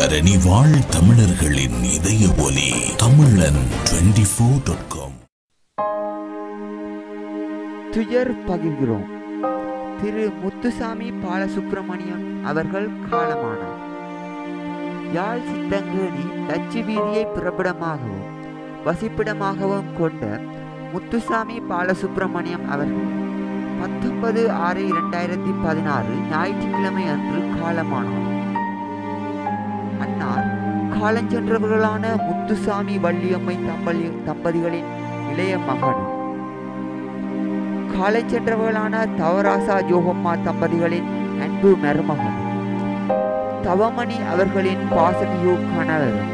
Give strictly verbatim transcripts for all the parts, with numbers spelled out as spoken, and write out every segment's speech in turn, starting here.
தரணி வாழ் தமிழர்களின் இதய ஒலி தமிழன் டுவெண்டி ஃபோர் டாட் காம். துயர் பகிர்கிறோம். திரு முத்துசாமி பாலசுப்பிரமணியம் அவர்கள் காலமானார். யாழ் சித்தங்கேணி லட்சி வீதியை பிறப்பிடமாகவும் வசிப்பிடமாகவும் கொண்ட முத்துசாமி பாலசுப்பிரமணியம் அவர்கள் பத்தொன்பது ஆறு இரண்டாயிரத்தி பதினாறு ஞாயிற்றுக்கிழமை அன்று காலமானார். அன்னார் காலஞ்சென்றவர்களான முத்துசாமி வள்ளியம்மை தம்பதி தம்பதிகளின் இளைய மகனும், காலஞ்சென்றவர்களான தவராசா ஜோகம்மா தம்பதிகளின் அன்பு மருமகனும், தவமணி அவர்களின் பாசமிகு கணவரும்,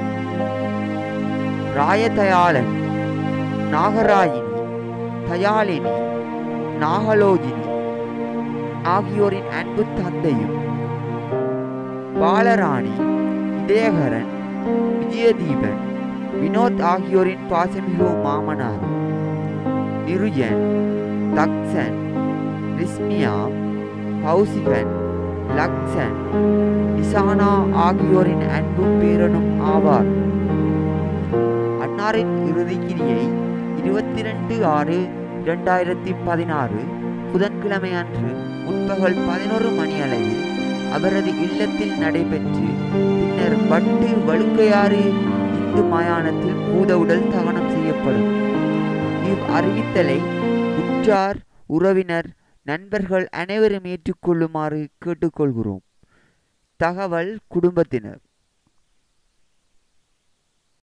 ராயதயாளன், நாகராயினி, தயாளினி, நாகலோஜினி ஆகியோரின் அன்பு தந்தையும், பாலராணி, இதயகரன், விஜயதீபன், வினோத் ஆகியோரின் பாசமிகு மாமனாரும், நிருஜன், தக்சன், ரிஸ்மியா, கௌசிகன், லக்சன், நிசானா ஆகியோரின் அன்பும் பேரனும் ஆவார். அன்னாரின் இறுதிக்கிரியை இருபத்தி ரெண்டு ஆறு இரண்டாயிரத்தி பதினாறு புதன்கிழமை அன்று முற்பகல் பதினோரு மணி அளவில் அவரது இல்லத்தில் நடைபெற்று பின்னர் வட்டு வழுக்கையாறு இந்து மயானத்தில் பூத உடல் தகனம் செய்யப்படும். இவ் அறிவித்தலை உற்றார், உறவினர், நண்பர்கள் அனைவரும் ஏற்றுக்கொள்ளுமாறு கேட்டுக்கொள்கிறோம். தகவல் குடும்பத்தினர்.